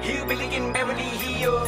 hillbilly in Beverly Hills.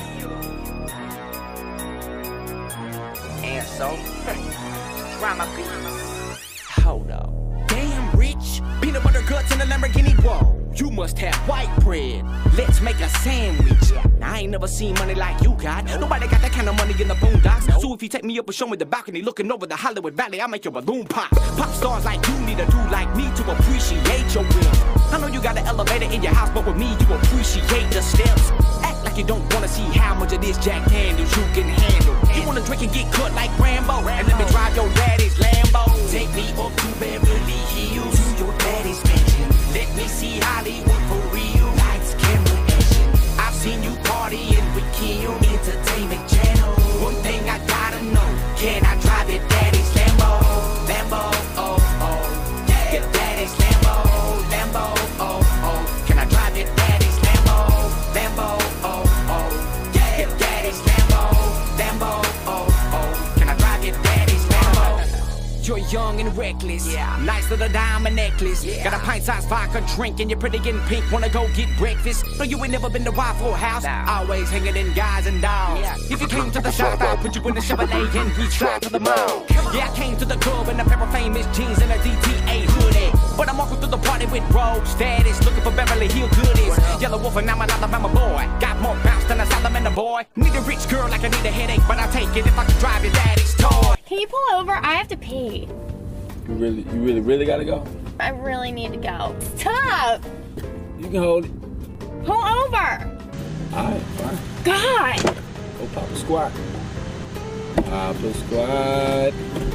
And so, drama beats. Hold up. Damn rich, peanut butter guts in a Lamborghini. Whoa, you must have white bread. Let's make a sandwich. I ain't never seen money like you got. Nobody got that kind of money in the boondocks. So if you take me up and show me the balcony looking over the Hollywood Valley, I'll make your balloon pop. Pop stars like you need a dude like me to appreciate your will. I know you got an elevator in your house, but with me you appreciate the steps. Act like you don't wanna see how much of this Jack Daniels you can handle. You wanna drink and get cut like Rambo, and let me drive your daddy's Lambo. Take me up to Beverly Hills, to your daddy's mansion. Let me see Hollywood for real. Lights, camera, action. I've seen you partying with Kim, Entertainment Channel. One thing I gotta know, can I drive your daddy's Lambo? Lambo, oh, oh. Yeah. Your daddy's Lambo, Lambo, oh, oh. Can I drive your daddy's Lambo? Lambo, oh, oh. Yeah. Your daddy's Lambo, Lambo, oh, oh. Can I drive your daddy's Lambo? You're young and reckless, yeah. Nice little diamond necklace, yeah. Got a pint-sized vodka drink and you're pretty in pink. Wanna go get breakfast? No, you ain't never been to Waffle House. Nah. Always hanging in guys and dolls. Yeah. If you came to the shop, I'll put you in the Chevrolet and we drive to the mall. Yeah, I came to the club in a pair of famous jeans and a DTA hoodie. But I'm walking through the party with rogue status, looking for Beverly Hills goodies. Yelawolf and I'm an Alabama boy. Got more bounce than a salamander boy. Need a rich girl like I need a headache, but I'll take it if I can drive your daddy's toy. Can you pull over? I have to pee. You really gotta go? I really need to go. Stop! You can hold it. Pull over! Alright, fine. God! Go pop a squat. Pop a squat.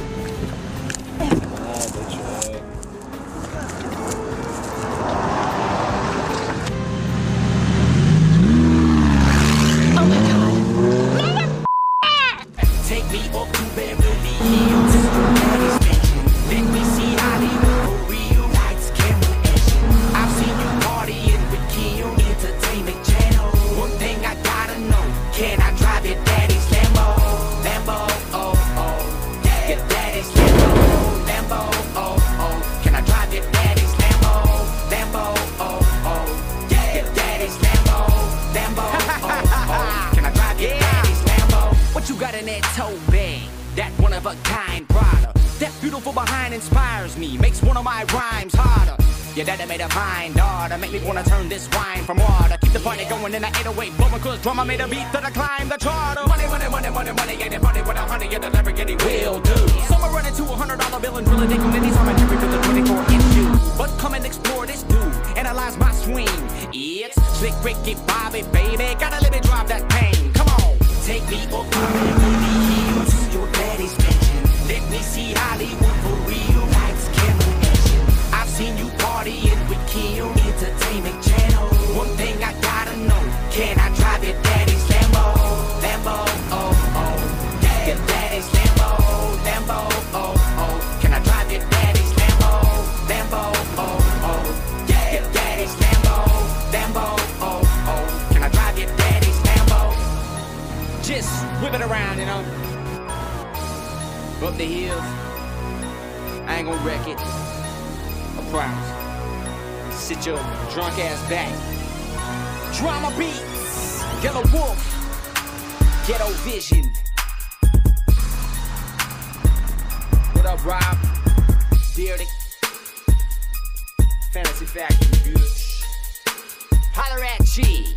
Take me up to Beverly Hills, daddy's mansion. Let me see Hollywood for real. Lights, camera, action. I've seen you partying with Kim, Entertainment Channel. One thing I gotta know, can I drive your daddy's Lambo? Lambo, oh, oh. Yeah. Your daddy's Lambo, Lambo, oh, oh. Can I drive your daddy's Lambo? Lambo, oh, oh. Yeah. Your daddy's Lambo, Lambo, oh, oh. Can I drive your daddy's Lambo? What you got in that tote bag? That one of a kind product. That beautiful behind inspires me, makes one of my rhymes harder. Your daddy made a fine daughter, make me wanna turn this wine from water. Keep the party going in the 808 blowing, cause drummer made a beat that I climb the charter. Money, money, money, money, money, ain't it funny with a honey in the Lamborghini will do. Some are running to $100 bill and drilling dick on anytime I never feel the 24-inch shoe. But come and explore this dude, analyze my swing. It's Slick Ricky Bobby, baby, gotta let me drive that pain. Come on, take me up to Beverly Hills, to your daddy's mansion. Let me see Hollywood for real. Lights, camera, action. I've seen you partying with Kim, Entertainment Channel. One thing I gotta know, can I drive your daddy's Lambo? Lambo, oh, oh. Yeah. Your daddy's Lambo, Lambo, oh, oh. Can I drive your daddy's Lambo? Lambo, oh, oh. Yeah. Your daddy's Lambo, Lambo, oh, oh. Can I drive your daddy's Lambo? Just whip it around, you know. Up the hills, I ain't gonna wreck it, I promise. Sit your drunk ass back. Drama beats, Yelawolf, Ghetto Vision. What up, Rob? Beardick, Fantasy Factory, bitch. Holler at G.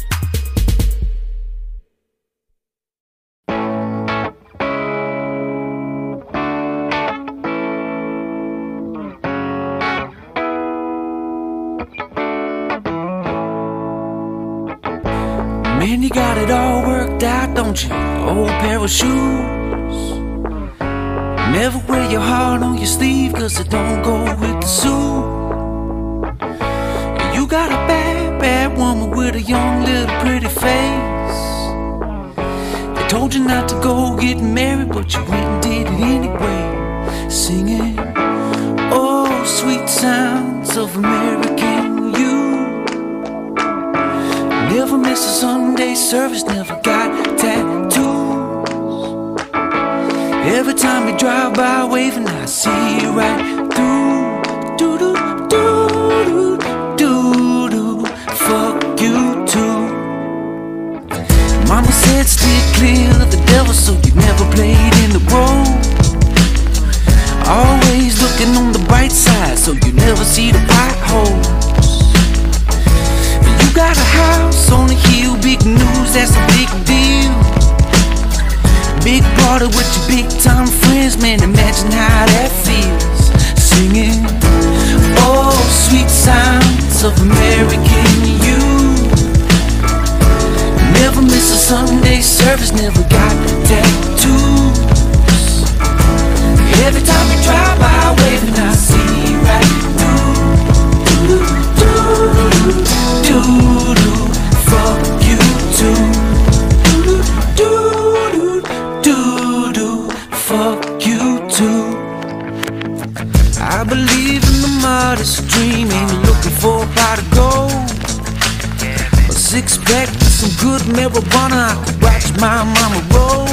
Man, you got it all worked out, don't you? Old pair of shoes. Never wear your heart on your sleeve, cause it don't go with the suit. You got a bad, bad woman with a young little pretty face. They told you not to go get married, but you went and did it anyway. Singing, oh, sweet sounds of American youth. Never miss a Sunday service, never got tattoos. Every time you drive by waving, I see you right through. Do-do-do-do-do-do. Fuck you too. Mama said steer clear of the devil, so you never played in the road. Always looking on the bright side, so you never see the potholes. You got a house on a hill, big news, that's a big deal. Big party with your big time friends, man, imagine how that feels. Singing, oh, sweet sounds of American youth. Never miss a Sunday service, never got tattoos. Every time you drive by, waving, I see you right through. Do-do-do, fuck you too. Do-do-do, fuck you too. I believe in the modest dream, ain't looking for a pot of gold. A six-pack with some good marijuana, I could watch my mama roll.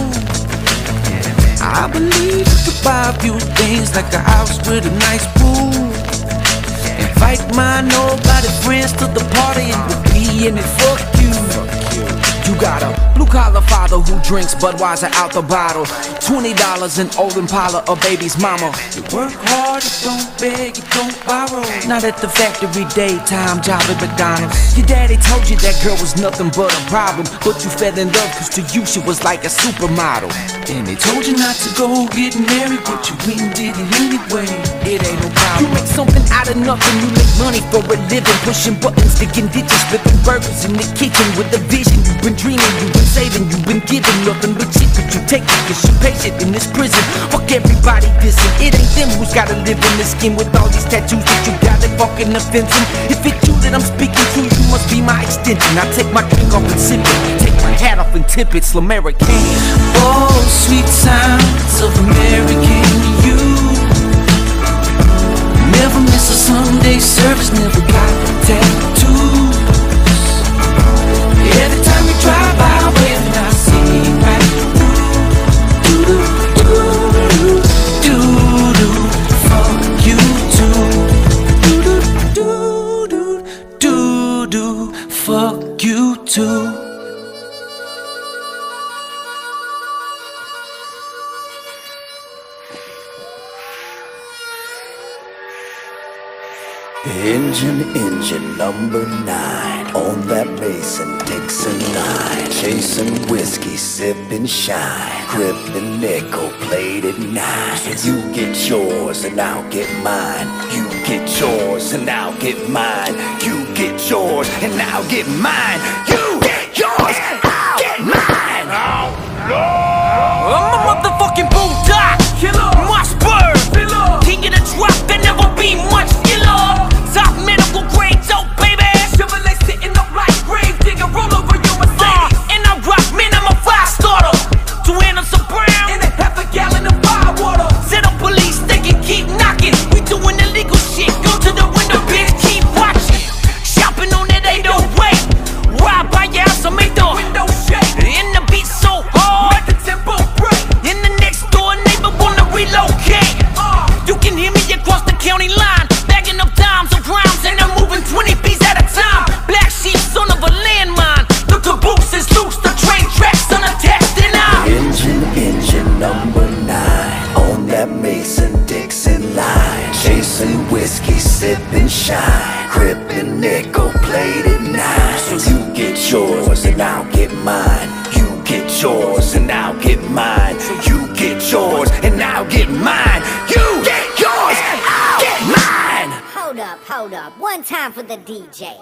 I believe you could buy a few things like a house with a nice pool. Invite my nobody friends to the party and we'll be in it, fuck you. You got a blue-collar father who drinks Budweiser out the bottle. $20 an old Impala, a baby's mama. You work hard, you don't beg, you don't borrow. Not at the factory, daytime job at McDonald's. Your daddy told you that girl was nothing but a problem, but you fell in love cause to you she was like a supermodel. And they told you not to go get married, but you went and did it anyway. It ain't no problem. You make something out of nothing, you make money for a living. Pushing buttons, digging ditches, flipping burgers in the kitchen with a vision. You've been dreaming, you've been saving, you've been giving. Nothing but shit that you take it cause you're patient in this prison. Fuck everybody dissing, it ain't them who's gotta live in this skin with all these tattoos that you got that fucking offensive. If it's you that I'm speaking to, you must be my extension. I take my drink off and sip it, take my hat off and tip it, Slamerican. Oh, sweet sounds of American youth. Never miss a Sunday service, never got tattoos. Every time you drive by, waving, I see you right through. Do-do-do, fuck you too. Do-do-do, fuck you too. Engine number 9 on that Mason Dixon line, chasing whiskey, sipping shine, crippling nickel plated nines. You get yours and I'll get mine. You get yours and I'll get mine. You get yours and I'll get mine. You get yours, I'll get mine. I'm a motherfucking bulldog, killer, Mossberg, king of the drop, there never be much killer. Top medical grade dope, baby. Chevrolet sitting up like grave digger, roll over your Mercedes. And I rock, man, I'm a five-starter. 2 handles of brown and a half a gallon of fire water. Set up police, they can keep knocking. We doing illegal shit, go to the window, bitch, keep watching. Shopping on that 808, ride by your house, I make the window shake. And the beat so hard, make the tempo break. And the next door neighbor wanna relocate. You can hear me across the county line, bagging up dimes and rounds, and I'm moving 20 B's at a time. Black sheep, son of a landmine. The caboose is loose, the train tracks unattached, and I'm Engine number 9 on that Mason Dixon line, chasing whiskey, sipping shine, crippling nickel plated nines. You get yours and I'll get mine. You get yours and I'll get mine. You get yours and I'll get mine. You get yours, I'll get mine. Hold up, one time for the DJ.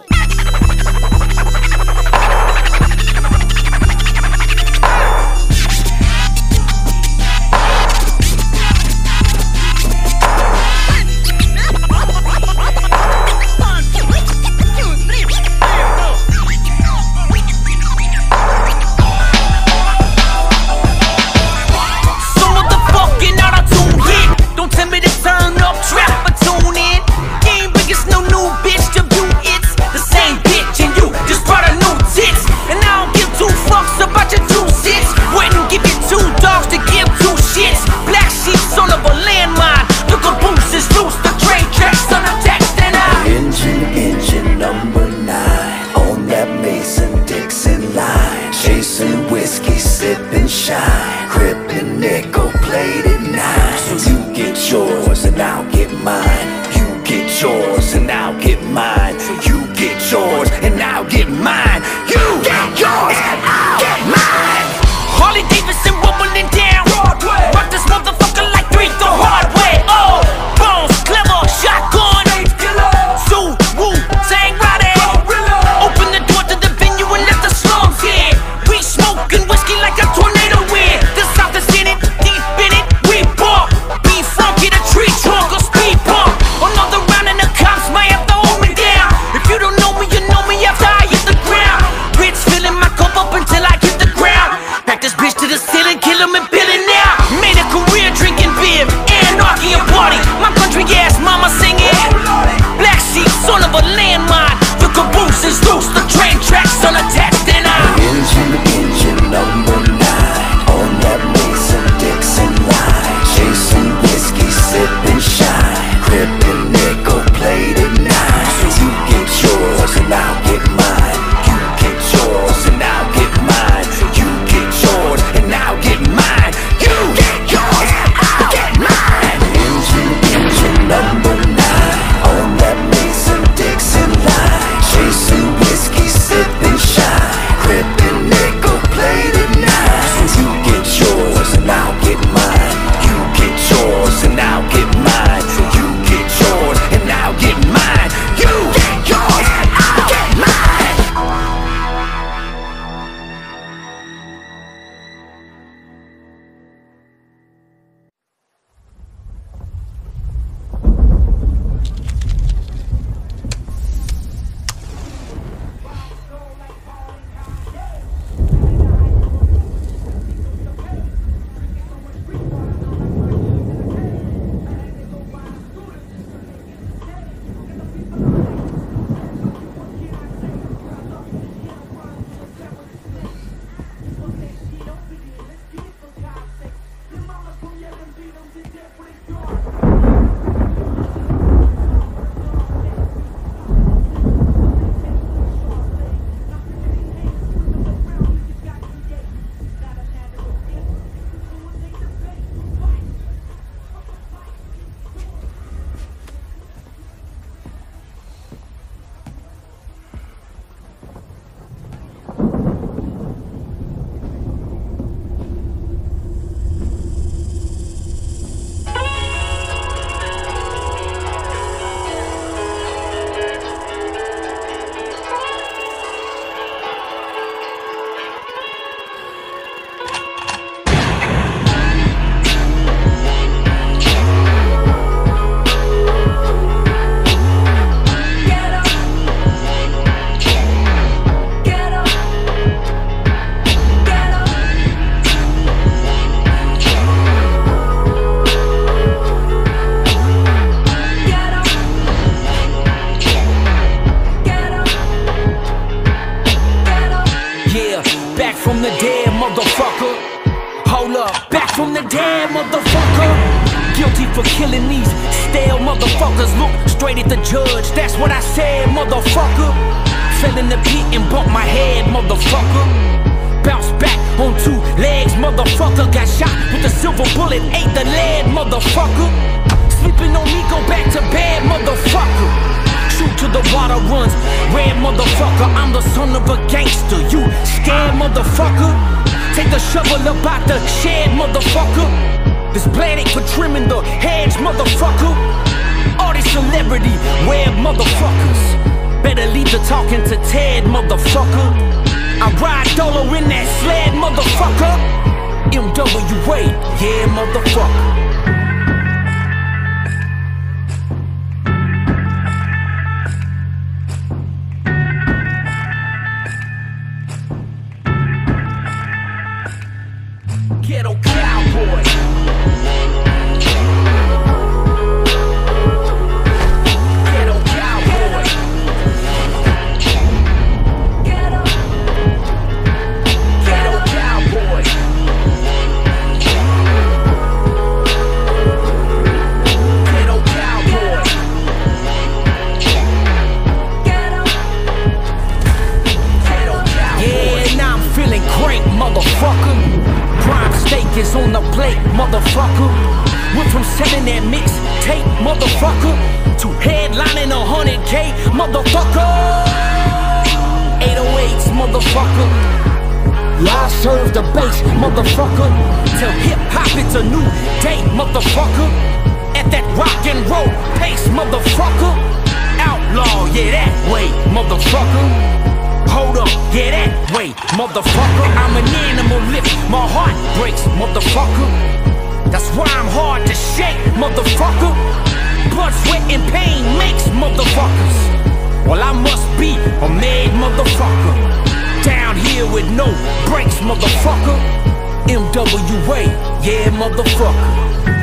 Don't tell me to turn up, trap or tune in. Game biggest, no new bitch to view. It's the same bitch and you just brought a new tits. And I don't give two get mine. You get yours and I'll get mine. You get yours and I'll get mine. You get yours and I'll get mine. Harley Davidson rumbling down Broadway. Rock this motherfucker like 3 the hard way. Oh, bones, clever, shotgun, Zoo, Woo, Zang, Roddy. Open the door to the venue and let the slums in. We smoking whiskey like a tornado wind. The South is in it, deep in it. We bump, be funky, the tree trunk or speed bump. Another round and the cops might have to hold me down. If you don't know me, you know me after I hit the ground. Bitch filling my cup up until I hit the ground. Pack this bitch to the ceiling, kill him and bill it now. Made a career drinking beer, anarchy and party. My country ass mama singing. Black sheep, son of a landmine. The caboose is loose, the train tracks unattached and Engine number 9 on that Mason-Dixon line. Chasing whiskey, sipping shine. Crippin' nickel plated 9. You get yours and I'll get mine. You get yours and I'll get mine. You get yours and I'll get mine. You get yours and I'll get mine. Engine number 9 on that Mason-Dixon line. Chasing whiskey, sipping shine. Crippin' nickel plated 9. You get yours and I'll get mine. You get yours and I'll get mine. You get yours and I'll get mine. You get yours and I'll get mine. from the dead, motherfucker. Hold up, back from the dead, motherfucker. Guilty for killing these stale motherfuckers. Look straight at the judge, that's what I said, motherfucker. Fell in the pit and bumped my head, motherfucker. Bounced back on 2 legs, motherfucker. Got shot with a silver bullet, ate the lead, motherfucker. Sleeping on me, go back to bed, motherfucker. Shoot to the water runs red, motherfucker. I'm the son of a gangster, you scared, motherfucker. Take the shovel up out the shed, motherfucker. This blade ain't for trimming the hedge, motherfucker. All these celebrity web motherfuckers, better leave the talking to Ted, motherfucker. I ride Dolo in that sled, motherfucker. MWA, yeah, motherfucker. Ghetto cowboy. Ghetto cowboy. Ghetto cowboy. Ghetto cowboy. Yeah, now I'm feeling great, motherfucker. Prime steak is on the plate, motherfucker. Went from selling that mixtape, motherfucker, to headlining 100K, motherfucker. 808s, motherfucker. Yeah, I serve the bass, motherfucker. Till hip-hop it's a new day, motherfucker. At that rock and roll pace, motherfucker. Outlaw, yeah, that way, motherfucker. Hold up, yeah, that way, motherfucker. I'm an animal living, my heart breaks, motherfucker. That's why I'm hard to shake, motherfucker. Blood, sweat, and pain makes motherfuckers. Well, I must be a made motherfucker. Down here with no brakes, motherfucker. MWA, yeah, motherfucker.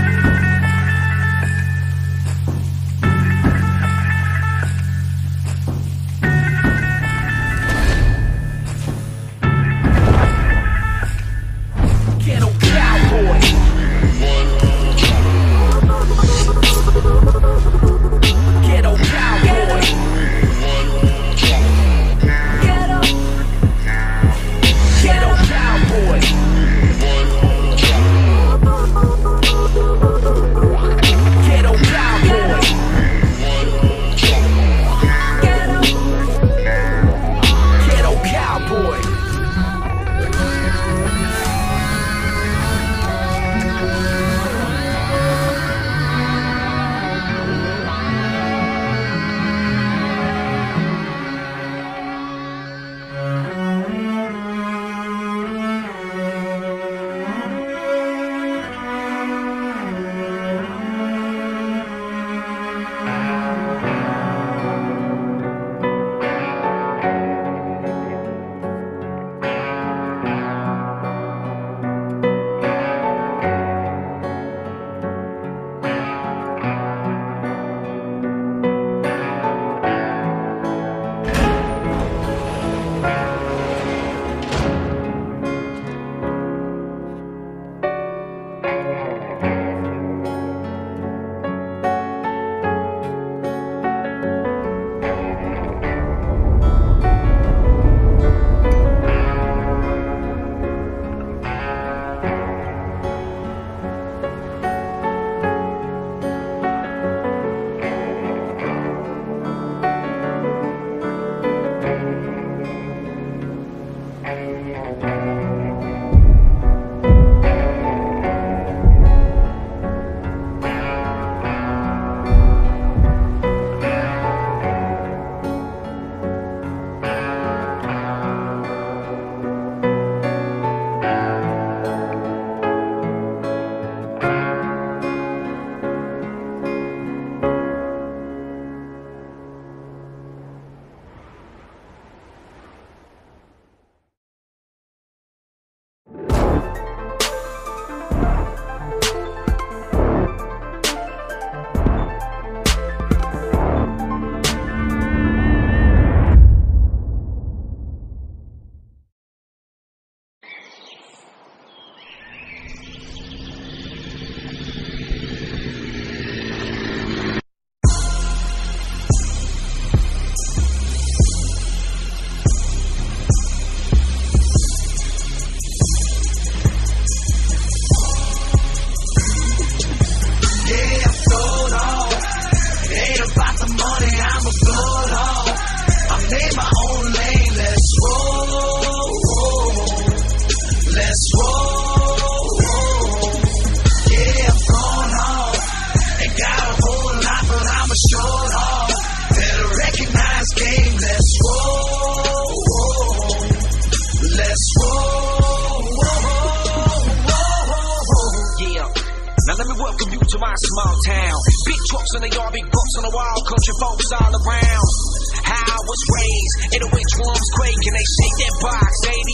to my small town. Big trucks in the yard, big bucks on the wall, country folks all around. How I was raised, in the way drums quake and they shake that box,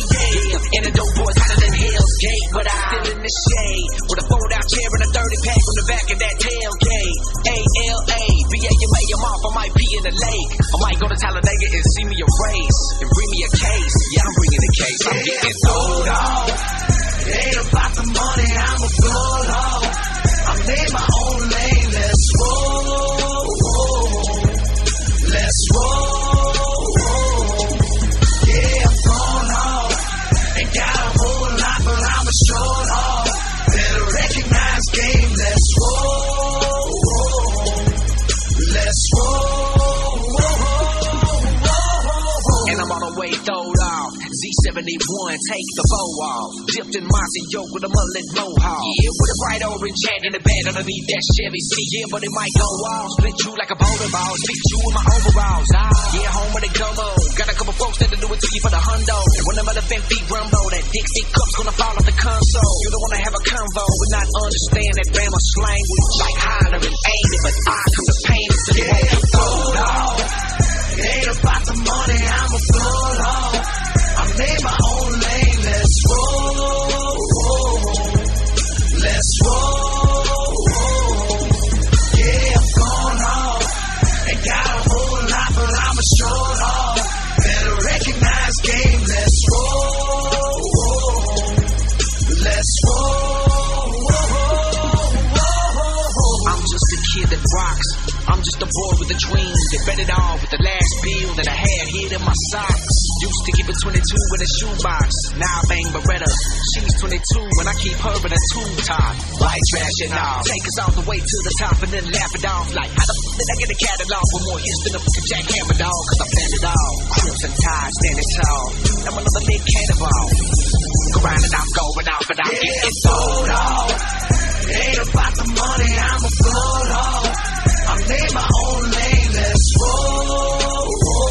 88. And the dope boys hotter than Hell's Gate, but I still in the shade with a fold-out chair and a 30-pack on the back of that tailgate. ALA, BAMA, I'm off, I might be in the lake. I might go to Talladega and see me a race and bring me a case. Yeah, I'm bringing a case. I'm getting sold off. It ain't about the money, I'm a blood hog. I made my own lane, let's roll. Let's roll. Yeah, I'm going home. Ain't got a whole lot, but I'm a short haul. Better recognize game, let's roll. 71, take the bow off. Dipped in mossy yoke with a mullet mohawk. Yeah, with a bright orange hat in the bed underneath that Chevy seat. Yeah, but it might go off. Split you like a bowling ball. Stick you in my overalls. Yeah, home with a gumbo. Got a couple folks that'll do it to you for the hundo. And when them elephant feet rumble, that Dixie cup's gonna fall off the console. You don't wanna have a convo but not understand that Bama language. Like hollering, ain't it? But I come to paint it so you won't fold off. It ain't about the money, I'm a float off. I made my own lane, let's roll. Let's roll. Yeah, I'm going off. Ain't got a whole lot, but I'm a short off. Better recognize game, let's roll. Let's roll. I'm just a kid that rocks. I'm just a boy with a dream that bet it all with the last bill that I had hid in my socks. Used to keep it 22 in a shoebox. Now I bang Beretta. She's 22 and I keep her in a tube top. White trash and all. Take us all the way to the top and then laugh it off like how the f*** did I get a catalog with more hits than a fucking jackhammer dog? Cause I planned it all. Crimson tide standing tall. I'm another big cannonball. Grinding out, going off and I'm getting sold off. It ain't about the money, I'm a float off. I made my own lane, let's roll.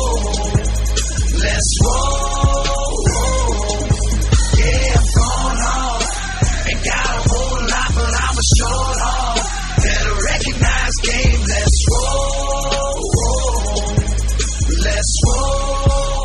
Let's roll. Yeah, I'm going off. Ain't got a whole lot, but I'm a short off. Better recognize game, let's roll. Let's roll.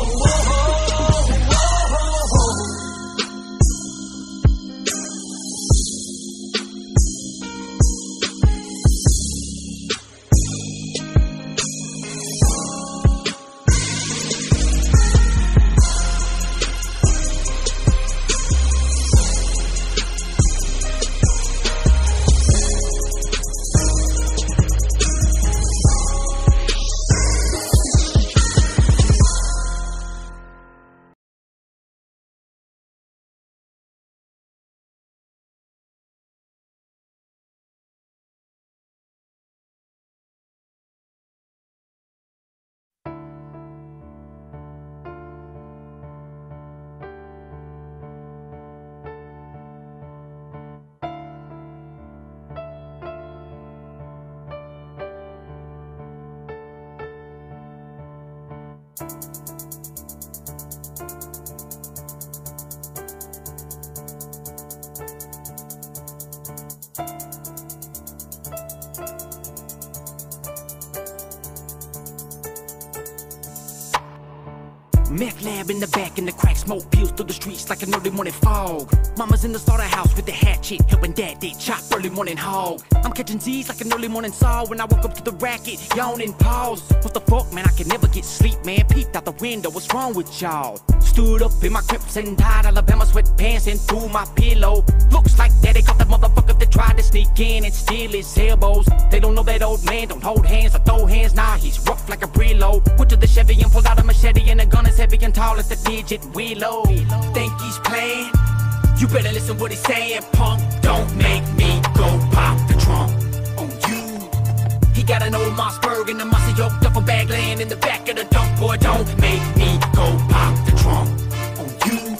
Meth lab in the back and the crack smoke peels through the streets like an early morning fog. Mama's in the slaughterhouse with the hatchet, helping dad they chop early morning hog. I'm catching Z's like an early morning saw when I woke up to the racket, yawning pause. What the fuck, man, I can never get sleep, man. Peeped out the window, what's wrong with y'all? Stood up in my crimson tide, Alabama sweatpants and threw my pillow. Looks like daddy caught that motherfucker that tried to sneak in and steal his elbows. They don't know that old man don't hold hands or throw hands, nah, he's rough like a Brillo. Went to the Chevy and pulled out a machete and a gun is heavy and tall as the digit Willow. Think he's playing? You better listen what he's saying, punk. Don't make me go pop the trunk on you. He got an old Mossberg and a Mossy Oak duffel bag laying in the back of the dump. Boy, don't make me go pop the trunk on you.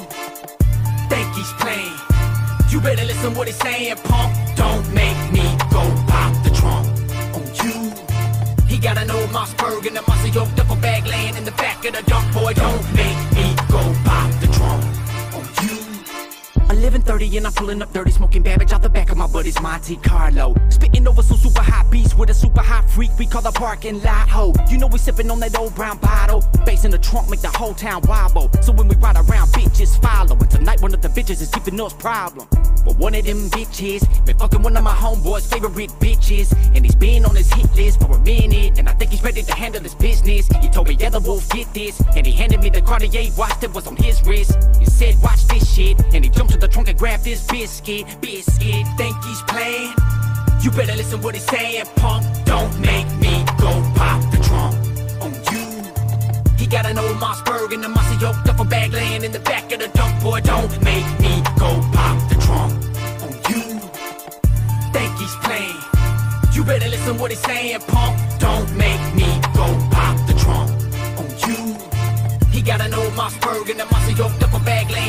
Think he's playing? You better listen what he's saying, punk. Don't make me go pop the trunk on you. He got an old Mossberg and a Mossy Oak duffel bag laying in the back of the dump. Boy, don't make me go pop the trunk on you. 11:30 and I'm pulling up dirty, smoking Babbage out the back of my buddy's Monte Carlo. Spitting over some super hot beats with a super hot freak we call the parking lot ho. You know we sipping on that old brown bottle. Bass in the trunk make the whole town wobble. So when we ride around, bitches follow. And tonight one of the bitches is giving us problem. But one of them bitches been fucking one of my homeboys' favorite bitches. And he's been on his hit list for a minute. And I think he's ready to handle his business. He told me, Yelawolf, get this. And he handed me the Cartier watch that was on his wrist. He said, watch this shit. And he jumped to the trunk and grabbed this biscuit. Think he's playing? You better listen what he's saying, punk. Don't make me go pop the trunk on you. He got an old Mossberg and a Mossy Oak duffel bag laying in the back of the dump. Boy, don't make me go pop the trunk on you. Think he's playing? You better listen what he's saying, punk. Don't make me go pop the trunk on you. He got an old Mossberg and a Mossy Oak duffel bag laying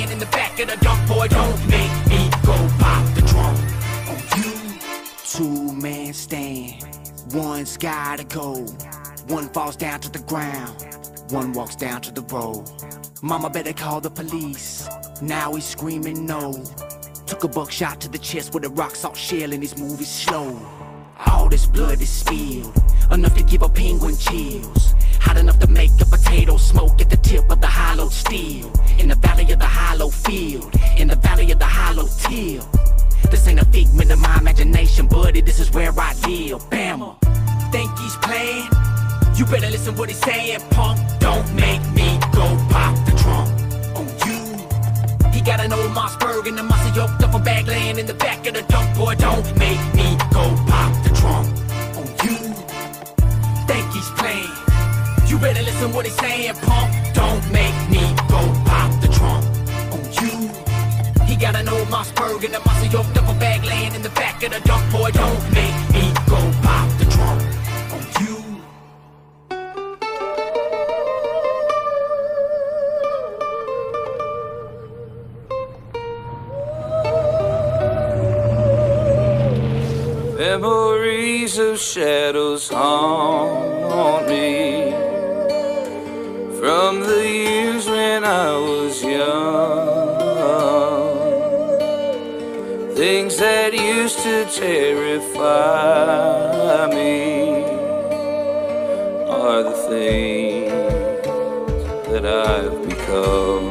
back of the dump, boy, don't make me go pop the trunk on you. Two-man stand, one's gotta go. One falls down to the ground, one walks down to the road. Mama better call the police, now he's screaming no. Took a buckshot to the chest with a rock salt shell and his move is slow. All this blood is spilled, enough to give a penguin chills. Hot enough to make a potato smoke at the tip of the hollow steel. In the valley of the hollow field, in the valley of the hollow till. This ain't a figment of my imagination, buddy, this is where I live. Bama, think he's playing? You better listen what he's saying, punk. Don't make me go pop the trunk on you. He got an old Mossberg and a muscle yoked up a bag laying in the back of the dump, boy, don't make me go pop the trunk on you. Think he's playing? You better listen what he's saying, punk. Don't make me go pop the trunk on you. He got an old Mossberg and a muscle yoked up a bag laying in the back of the dump, boy, don't make me go pop the trunk on you. Memories of shadows haunt me from the years when I was young. Things that used to terrify me are the things that I've become.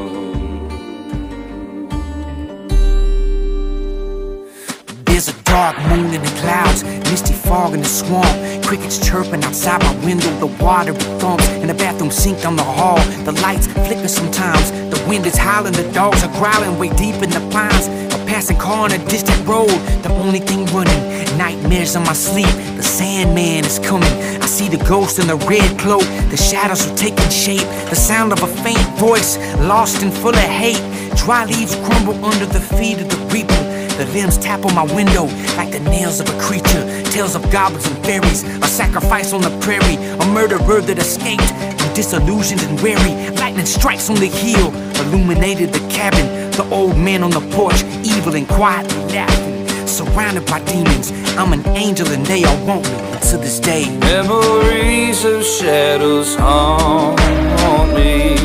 There's a dark moon in the clouds, misty fog in the swamp. Crickets chirping outside my window, the water thumps in the bathroom sink down the hall. The lights flicker sometimes, the wind is howling, the dogs are growling way deep in the pines. A passing car on a distant road, the only thing running. Nightmares in my sleep, the Sandman is coming. I see the ghost in the red cloak, the shadows are taking shape. The sound of a faint voice, lost and full of hate. Dry leaves crumble under the feet of the reaper. The limbs tap on my window like the nails of a creature. Tales of goblins and fairies, a sacrifice on the prairie, a murderer that escaped. I'm disillusioned and weary. Lightning strikes on the hill, illuminated the cabin. The old man on the porch, evil and quietly laughing. Surrounded by demons, I'm an angel and they all want me. And to this day, memories of shadows haunt me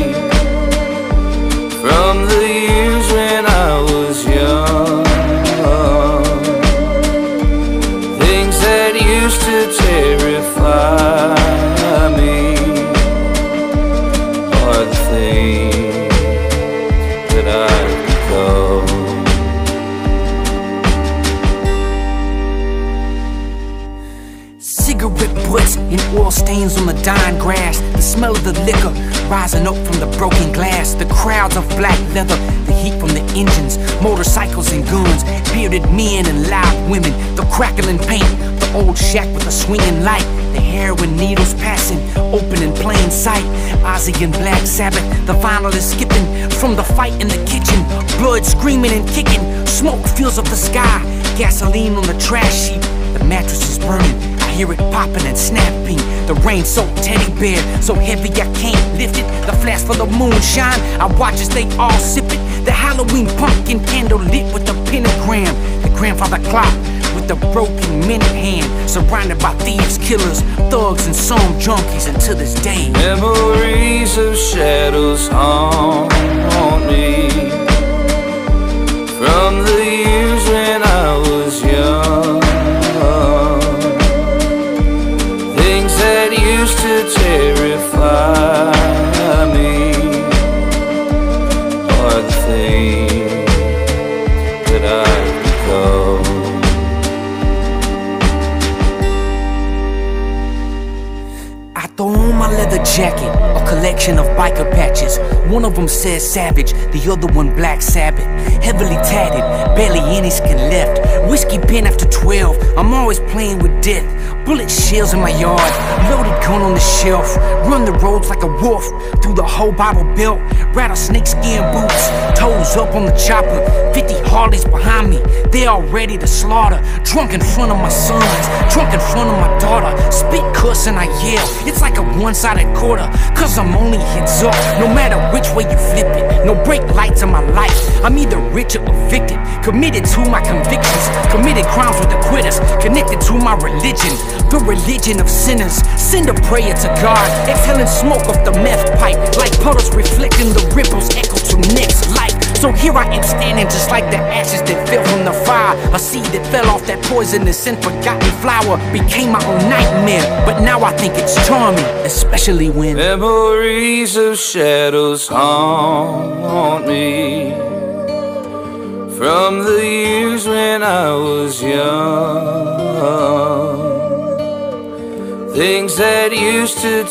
from the years when I was young. Things that used to terrify me are the things that I've become. Cigarette butts and oil stains on the dying grass. The smell of the liquor rising up from the broken glass. The crowds of black leather, the heat from the engines, motorcycles and guns, bearded men and loud women. The crackling paint, the old shack with the swinging light. The heroin needles passing, open in plain sight. Ozzy and Black Sabbath, the vinyl is skipping from the fight in the kitchen. Blood screaming and kicking, smoke fills up the sky. Gasoline on the trash heap, the mattress is burning. I hear it popping and snapping. The rain-soaked teddy bear, so heavy I can't lift it. The flash for the moonshine, I watch as they all sip it. The Halloween pumpkin candle lit with the pentagram. The grandfather clock with the broken minute hand. Surrounded by thieves, killers, thugs, and some junkies. And to this day, memories of shadows haunt me from the years when I was young. Things that used to terrify me are the things that I've become. I throw on my leather jacket, a collection of biker patches. One of them says Savage, the other one Black Sabbath. Heavily tatted, barely any skin left. Whiskey pen after 12, I'm always playing with death. Bullet shells in my yard, loaded gun on the shelf. Run the roads like a wolf, through the whole Bible Belt. Rattlesnake skin boots, toes up on the chopper. 50 Harleys behind me, they all ready to slaughter. Drunk in front of my sons, drunk in front of my daughter. Spit cuss and I yell, it's like a one-sided quarter. Cause I'm I'm only heads up, no matter which way you flip it. No brake lights in my life, I'm either rich or evicted. Committed to my convictions, committed crimes with the quitters. Connected to my religion, the religion of sinners. Send a prayer to God, exhaling smoke off the meth pipe. Like puddles reflecting the ripples, echo to next life. So here I am standing just like the ashes that fell from the fire. A seed that fell off that poisonous and forgotten flower became my own nightmare, but now I think it's charming, especially when memories of shadows haunt me from the years when I was young. Things that used to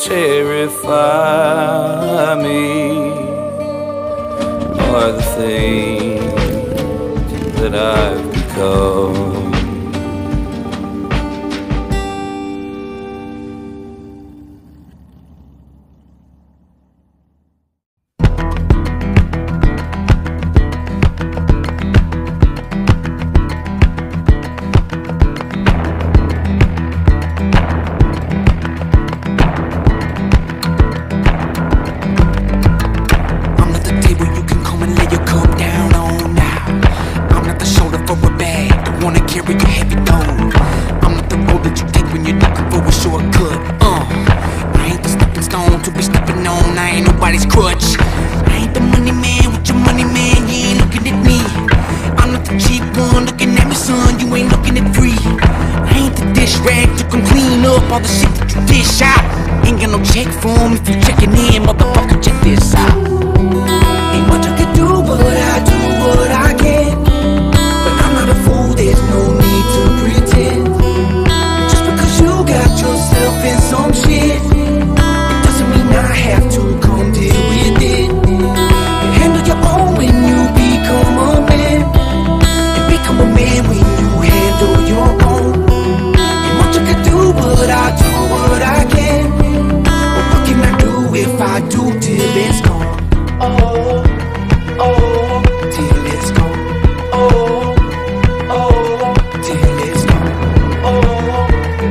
terrify me are the things that I've become. all the shit that you dish out. Ain't got no check form if you checking in, motherfucker, check this out. Ain't much I can do, but I do what I can. But I'm not a fool, there's no need to pretend. Just because you got yourself in some shit, it doesn't mean I have to come deal with it. You handle your own when you become a man, and become a man when you handle your own. Ain't much I can do, but I do what I can. But what can I do if I do till it's gone? Oh, oh, till it's gone. Oh, oh, till it's gone. Oh,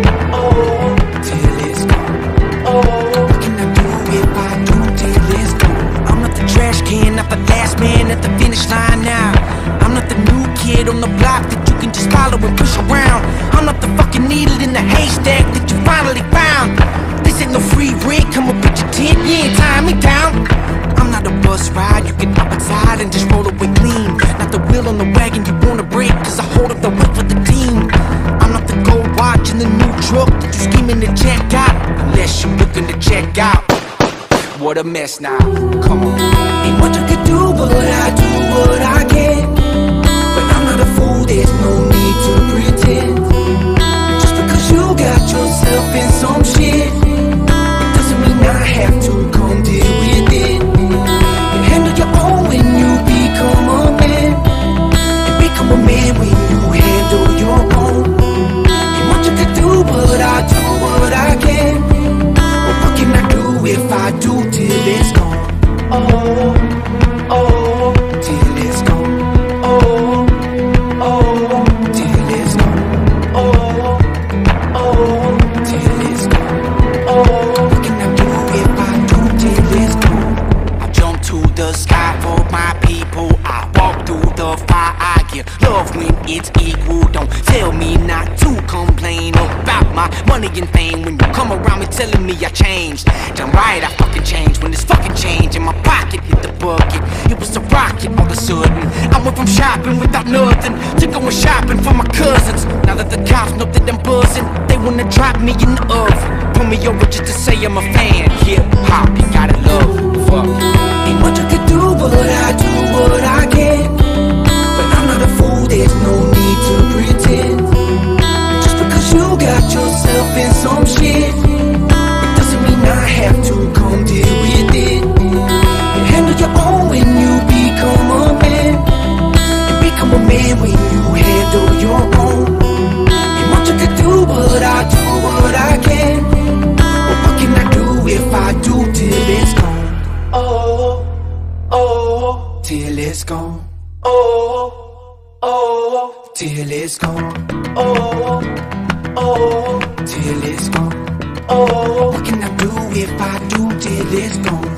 oh, till it's gone. Oh, what can I do if I do till it's gone? I'm not the trash can, not the last man at the finish line now. I'm not the new kid on the block that you can just follow and push around. I'm not the fucking needle in the haystack that you finally found. This ain't no free rent, come up with your tent, you ain't tying me down. I'm not a bus ride, you can hop inside and just roll away clean. Not the wheel on the wagon you wanna break, cause I hold up the weight for the team. I'm not the gold watch in the new truck that you scheming to check out. Unless you're looking to check out. What a mess now, come on. Ain't much I can do, but I do what I can. But I'm not a fool, there's no need to pretend. Just because you got yourself in some shit, it doesn't mean I have to come deal with it. You handle your own when you become a man, and become a man when you handle your own. Ain't much I can do, but I do what I can. But what can I do if I do till it's gone? Oh, oh, till it's gone. Oh, oh, till it's gone. Oh, oh, till it's gone. Oh, what can I do if I do till it's gone? I jump to the sky for my people. I walk through the fire. I give love when it's equal. Don't tell me not to complain about my money and fame. When you come around me telling me I changed, damn right I fucking changed. When this fucking change in my pocket hit the bucket, it was a rocket all of a sudden. I went from shopping without nothing to going shopping for my cousins. Now that the cops know that I'm buzzing, they wanna drop me in the oven. Pull me over just to say I'm a fan. Hip hop, you gotta love. Fuck. Ain't much I can do, but I do what I can. But I'm not a fool, there's no need to pretend. Just because you got yourself in some shit, it doesn't mean I have to come deal with it. You handle your own when you become a man, and become a man when you handle your own. Ain't much I can do, but I do what I can. But what can I do if I do till it's gone? Oh, oh, till it's gone. Oh, oh, till it's gone. Oh, oh, till it's gone. oh. What can I do if I do till it's gone?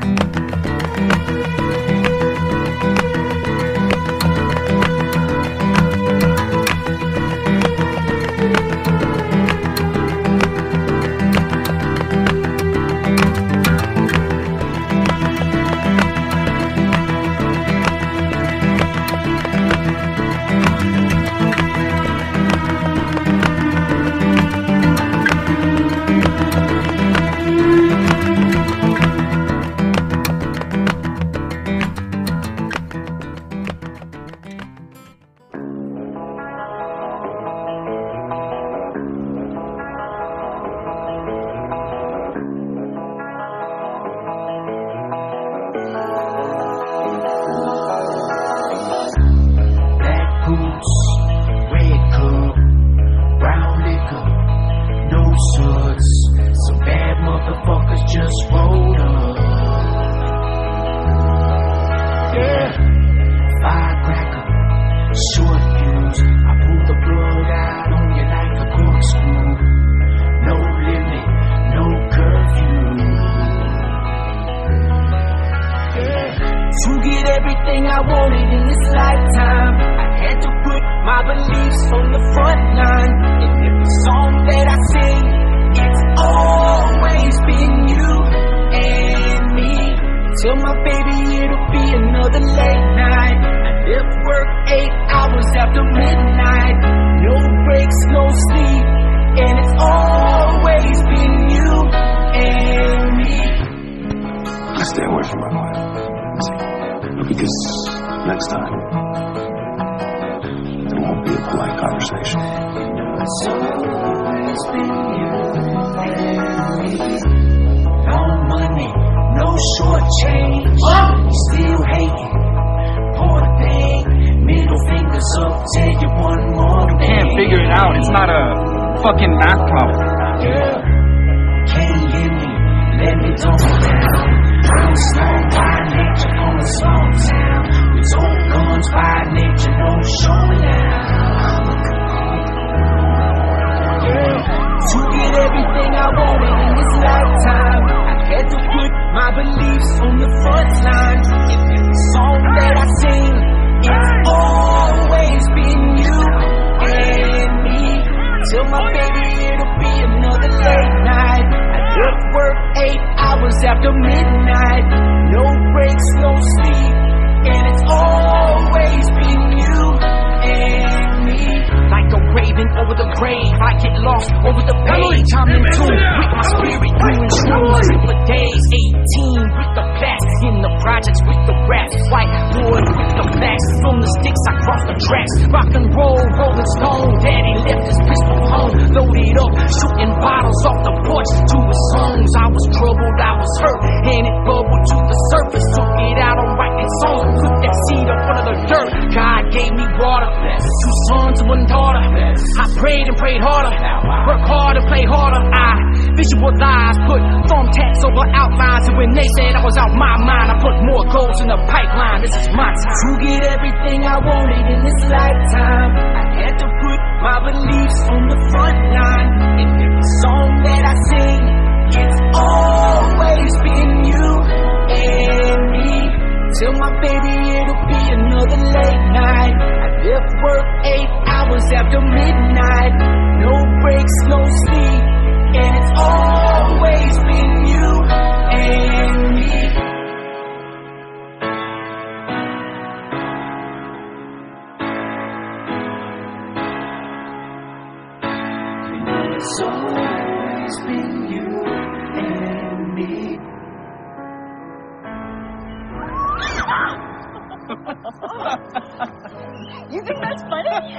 You think that's funny?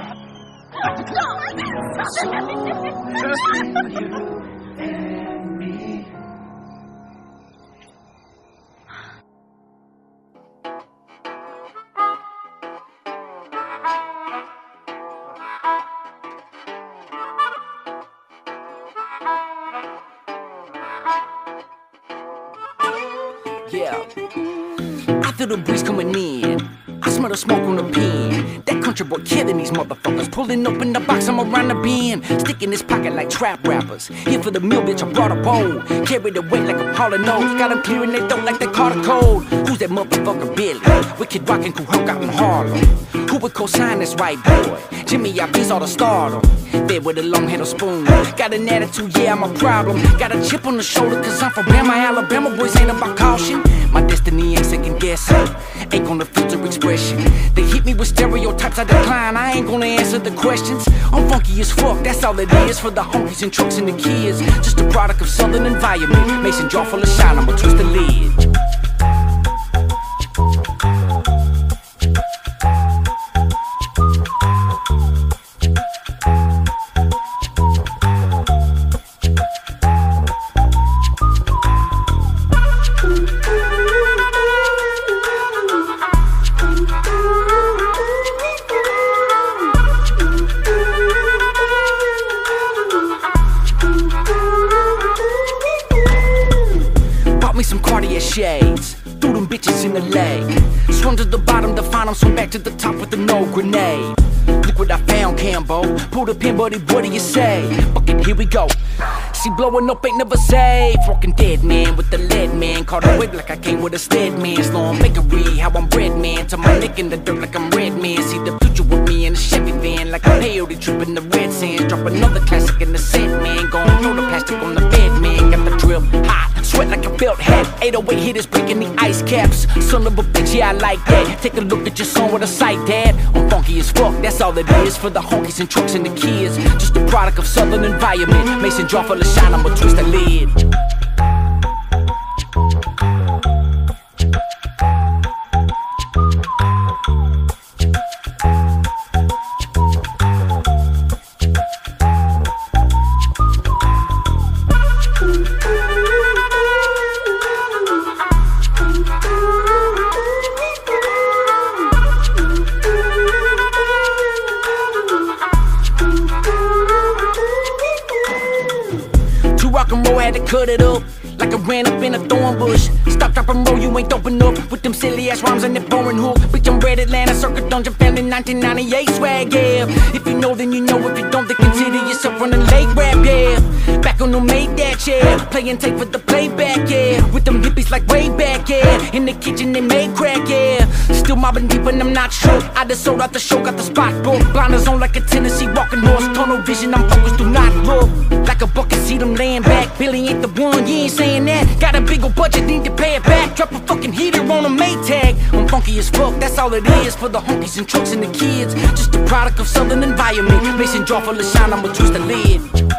Yeah, I feel the breeze coming in. I smell the smoke on the pen. That country boy killing these motherfuckers. Pulling open the box, I'm around the bend. Sticking his pocket like trap rappers. Here for the meal, bitch, I brought a bowl. Carry the weight like I'm hauling nose. Got them clearing their throat like they caught a cold. Who's that motherfucker Billy? Wicked rockin' cool Hulk out in Harlem. Who would co-sign this white boy? Jimmy, I beats all the stardom. Fed with a long handle spoon. Got an attitude, yeah, I'm a problem. Got a chip on the shoulder, cause I'm from Bama, Alabama. Boys ain't about caution. My destiny ain't second guessing. Ain't gonna filter expression. They hit me with stereotypes, I decline. I ain't gonna answer the questions. I'm funky as fuck, that's all it is. For the honkies and trucks and the kids. Just a product of southern environment. Mason jar full of shine, I'ma twist the lid. Shades, threw them bitches in the leg. Swung to the bottom to find them, swung back to the top with a no grenade. Look what I found, Cambo. Pull the pin, buddy, what do you say? Fuck it, here we go. See, blowing up ain't never safe. Walking dead man with the lead man. Caught a whip like I came with a stead man. Slow on bakery, how I'm bread man. To my neck in the dirt like I'm red man. See the future with me in a Chevy van. Like a peyote trip in the red sands. Drop another classic in the set, man. Gon' throw the plastic on the bed, man. Got the drill hot. Sweat like a felt hat. 808 hitters breaking the ice caps. Son of a bitch, yeah, I like that. Take a look at your song with a sight, dad. I'm funky as fuck, that's all it is. For the honkies and trucks and the kids. Just a product of southern environment. Mason jar full of shine, I'ma twist the lid. Had to cut it up like I ran up in a thorn bush. Stop, drop, and roll, you ain't doping up with them silly ass rhymes and that boring hook. Bitch, I'm red Atlanta, circuit dungeon family, 1998 swag, yeah. If you know, then you know. If you don't, then consider yourself running late rap, yeah. Back on the made that, yeah. Playing tape for the playback, yeah. With them hippies like way back, yeah. In the kitchen, they made crack, yeah. Still mobbing deep and I'm not sure. I just sold out the show, got the spot booked. Blinders on like a Tennessee walking horse. Tunnel vision, I'm focused, do not look. Like a bucket, see them laying back. Billy ain't the one, you ain't saying that. Got a big ol' budget, need to pay it back. Drop a fucking heater on a Maytag. I'm funky as fuck, that's all it is. For the honkies and trucks and the kids. Just a product of southern environment. Mason jar full of shine, I'ma twist the lid.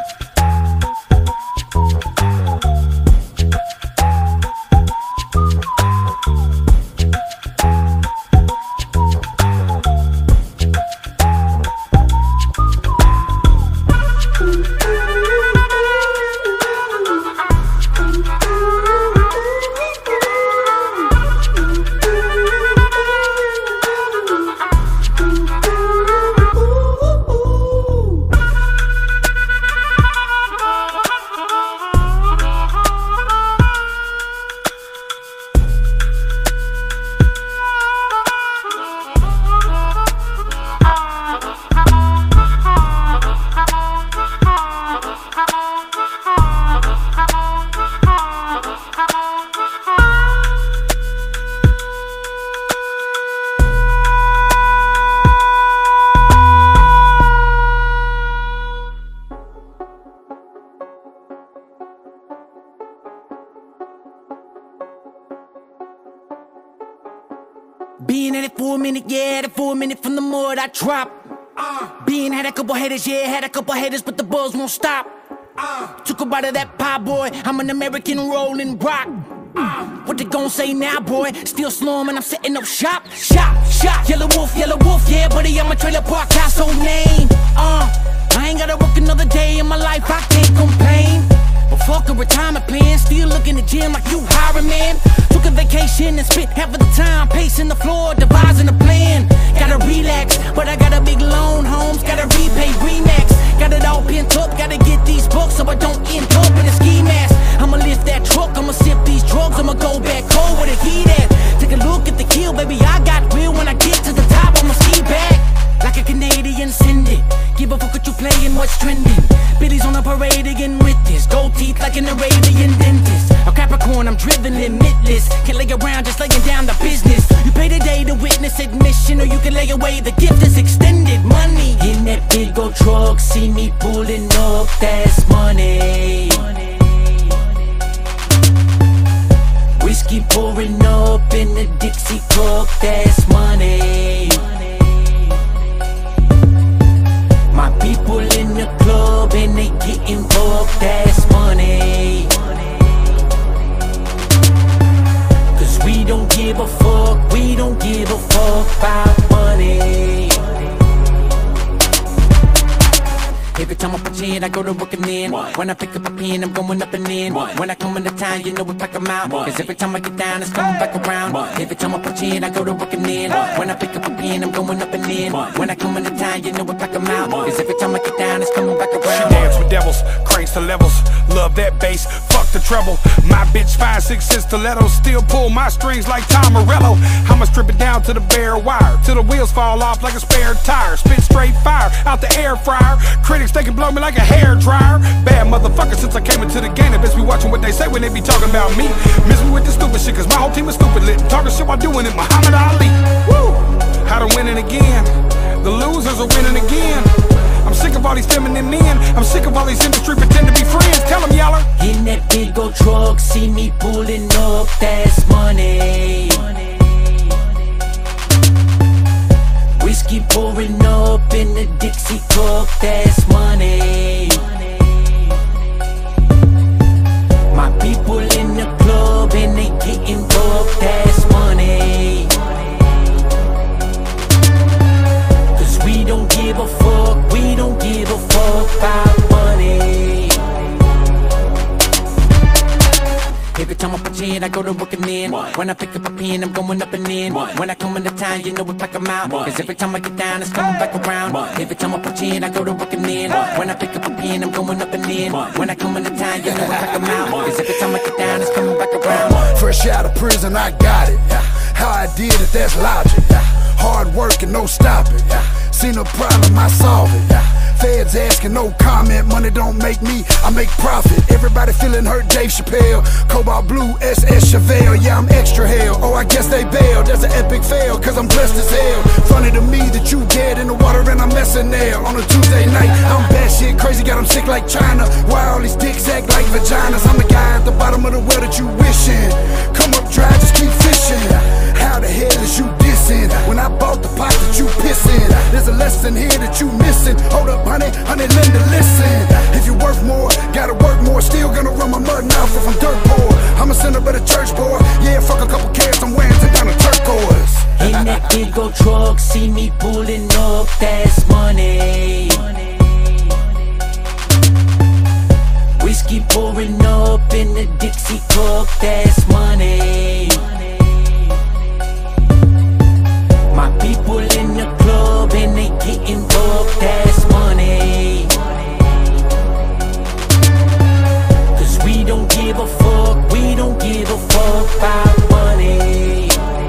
Being at it for a minute, yeah, had it for a minute from the mud I drop. Being had a couple haters, yeah, had a couple haters, but the buzz won't stop. Took a bite of that pie, boy, I'm an American rolling rock. What they gon' say now, boy? Still slumming, I'm setting up shop. Yelawolf, yeah, buddy, I'm a trailer park household name. I ain't gotta work another day in my life, I can't complain. But fuck a retirement plan, still looking at gym like you hiring, man. Took a vacation and spent half of the time pacing the floor, devising a plan. Gotta relax, but I got a big loan, homes, gotta repay Remax. Got it all pent up, gotta get these books so I don't end up in a ski mask. I'ma lift that truck, I'ma sip these drugs, I'ma go back home where the heat at. Take a look at the kill, baby, I got real when I get to the top, I'ma ski back. Like ready to get with this. Gold teeth like an Arabian dentist. A Capricorn, I'm driven limitless. Can't lay around just laying down the business. You pay today to witness admission, or you can lay away, the gift is extended. Money in that big old truck, see me pulling up, that's money. Whiskey pouring up in the Dixie cup, that's money. My people in the club and they getting bucked, that's money. Cause we don't give a fuck, we don't give a fuck about money. Every time I punch in, I go to work and in. When I pick up a pen, I'm going up and in. When I come into town, you know we pack them out. Cause every time I get down, it's coming back around. Every time I punch in, I go to work and in. When I pick up a pen, I'm going up and in. When I come into town, you know we pack them out. Cause every time I get down, it's coming back around. She dance with devils, cranes to levels. Love that bass, fuck the treble. My bitch 5'6" stilettos, still pull my strings like Tom Morello. I'ma strip it down to the bare wire, till the wheels fall off like a spare tire. Spit straight fire out the air fryer. Critics, they can blow me like a hair dryer. Bad motherfucker since I came into the game. They best be watching what they say when they be talking about me. Miss me with the stupid shit, cause my whole team is stupid lit. Talking shit while doing it, Muhammad Ali. Woo! I done winning again. The losers are winning again. I'm sick of all these feminine men. I'm sick of all these industry pretend to be friends. Tell them, Yeller. In that big old truck, see me pulling up, that's money. Whiskey pouring up in the Dixie cup, that's money. My people in the club and they getting bucked, that's money. Cause we don't give a fuck, we don't give a fuck about money. Every time I punch in, I go to work and in. When I pick up a pen, I'm going up and in. When I come into town, you know we pack them out. Cause every time I get down, it's coming back around. Every time I punch in, I go to work and in. When I pick up a pen, I'm going up and in. When I come into town, you know we pack them out. Cause every time I get down, it's coming back around. Fresh out of prison, I got it. How I did it, that's logic. Hard work and no stopping. Seen a problem, I solve it. Feds asking, no comment. Money don't make me, I make profit. Everybody feeling hurt, Dave Chappelle. Cobalt Blue, SS Chevelle. Yeah, I'm extra hell. Oh, I guess they bailed. That's an epic fail, cause I'm blessed as hell. Funny to me that you dead in the water and I'm messing there. On a Tuesday night, I'm batshit crazy, got them sick like China. Why all these dicks act like vaginas? I'm the guy at the bottom of the well that you wishing. Come up dry, just keep fishing. How the hell is you dissing? When I bought the pot that you pissin', there's a lesson here that you missing. Hold up, honey, Linda, listen. If you worth more, gotta work more. Still gonna run my mud mouth if I'm dirt poor. I'm a sinner but a church boy. Yeah, fuck a couple carats, I'm wearing down a turquoise. In that big old truck, see me pulling up, that's money. Whiskey pouring up in the Dixie cup, that's money. My people in the club and they getting bucked, that's money. Cause we don't give a fuck, we don't give a fuck about money.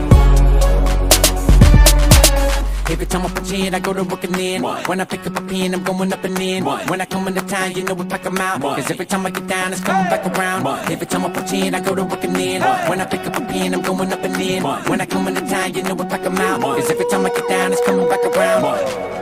Every time I punch in, I go to work and in. When I pick up a pen, I'm going up and in. When I come into town, you know we pack them out. Cause every time I get down, it's coming back around. Every time I punch in, I go to work and in. When I pick up a pen, I'm going up and in. When I come into town, you know we pack them out. Cause every time I get down, it's coming back around.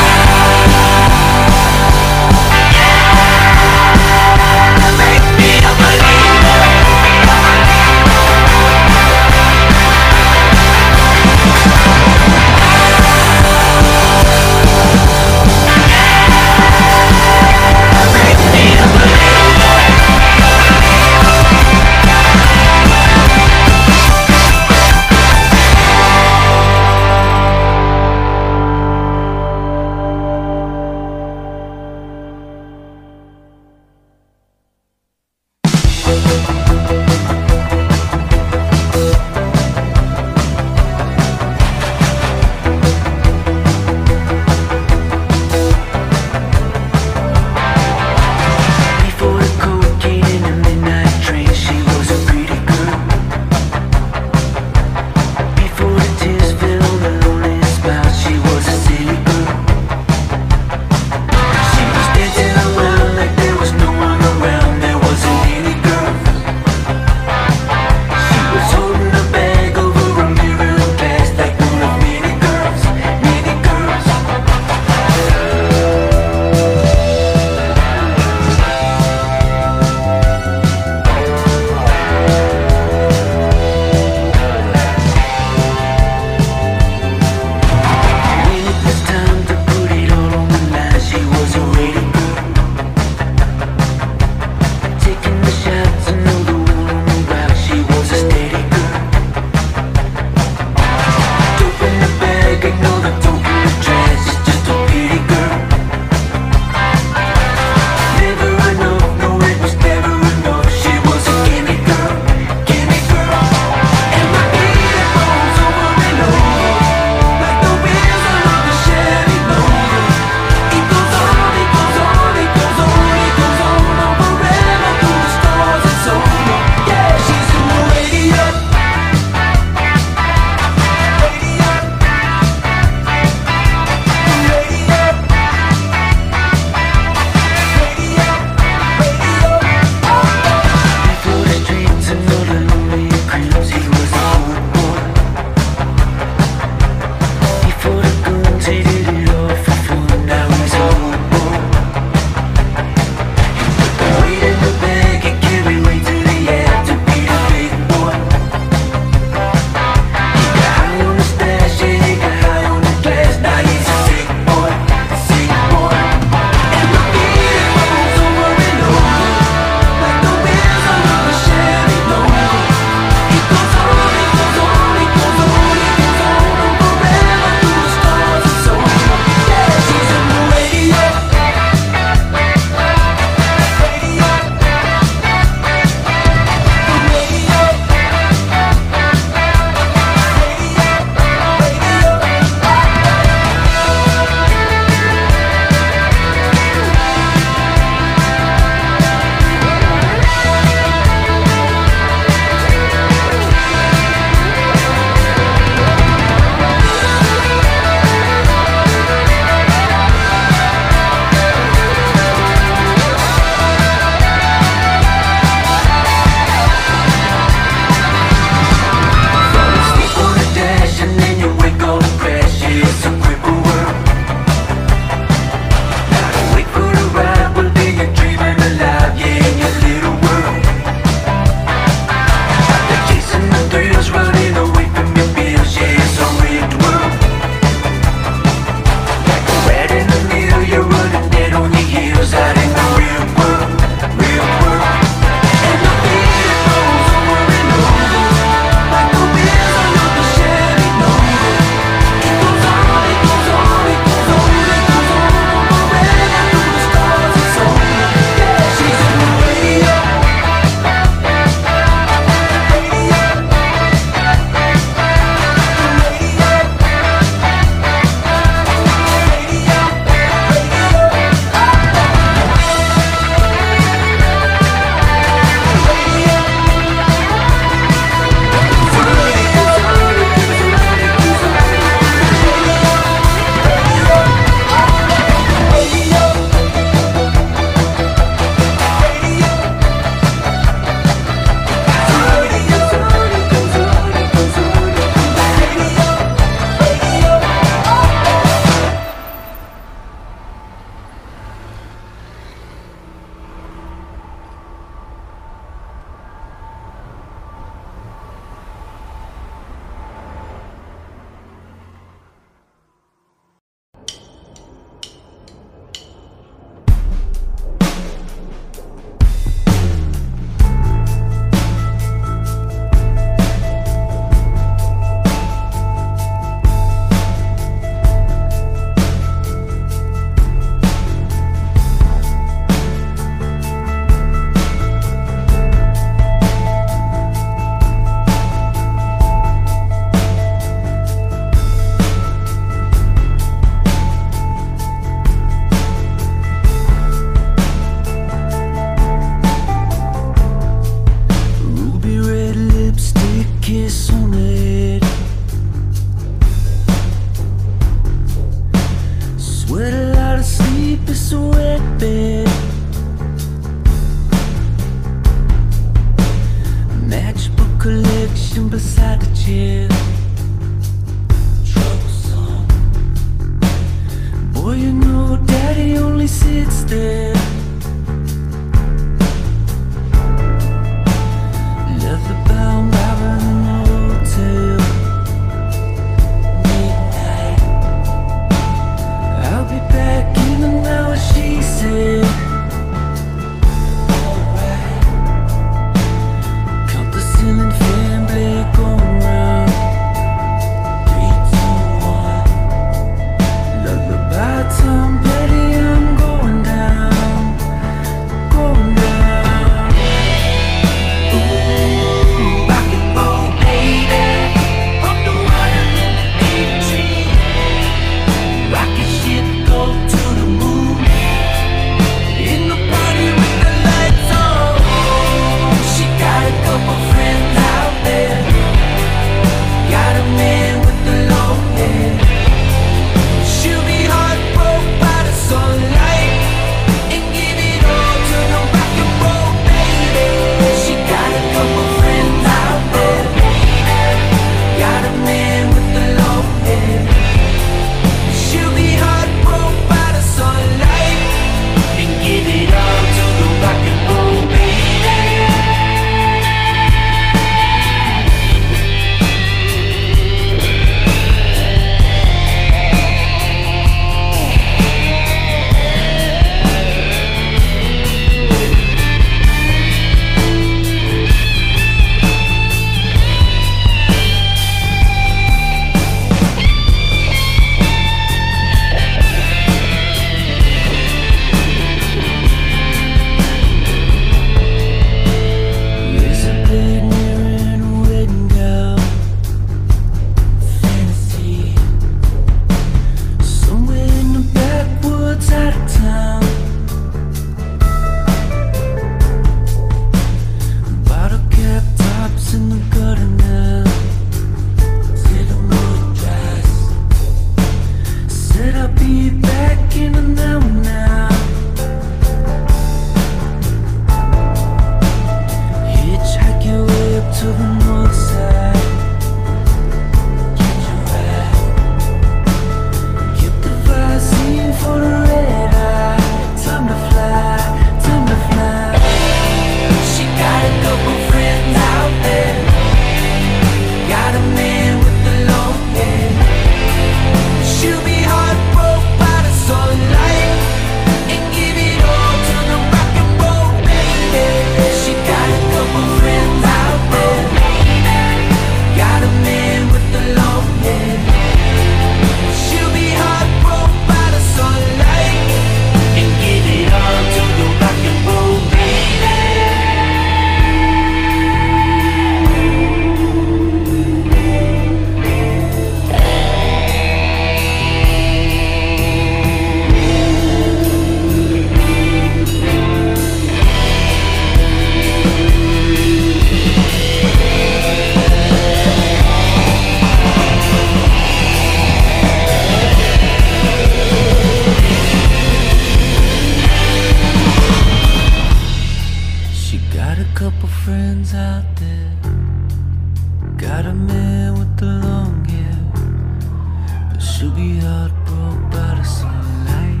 friends out there. Got a man with the long hair, but she'll be heartbroken by the sunlight.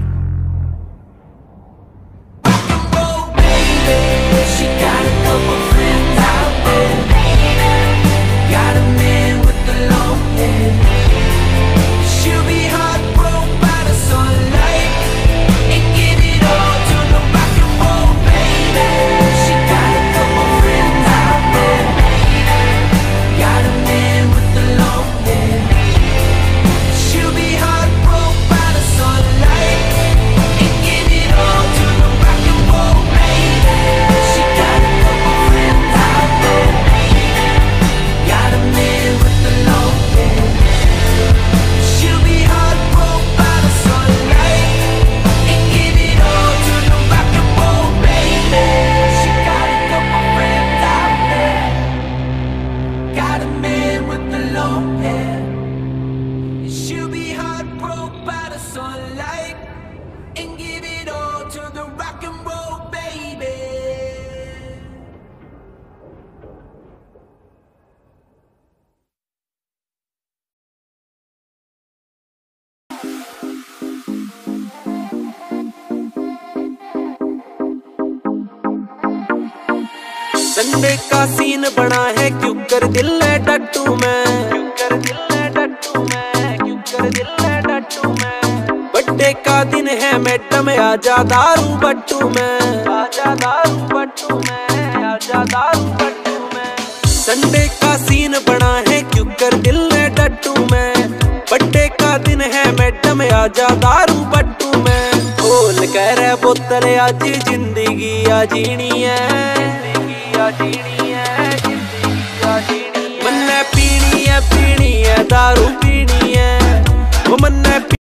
Rock and roll, baby. She got a couple friends out there. Got a man with the long hair. She'll be heartbroken by the sunlight and give it all to the rock and roll, baby. She got a couple friends out there. Got a man with the long hair. She'll be heartbroken by the sunlight and give it all to the rock and roll, baby. She got a couple friends out there. Got a man with the long hair. She'll be heartbroken by the sunlight and give it all to the rock and roll, baby. She got a couple friends out there. Got a man with the long hair. She'll be heartbroken by the sunlight and give it all to the rock and roll, baby. Sunday का scene बना है, क्यों कर दिल है डट्टू मैं, क्यों कर दिल है डट्टू मैं, क्यों कर दिल है डट्टू मैं। बर्थडे का दिन है मैडम, आजा दारू बट्टू में, आजा दारू बट्टू में, आजा दारू बट्टू में। संडे का सीन बना है, क्यों कर दिल है डट्टू मैं। बर्थडे का दिन है मैडम, आजा दारू बट्टू में। खोल कर बोतल आज जिंदगी आ जीनी है, मन्ने पीनी है दारू पीनी है, वो मन्ने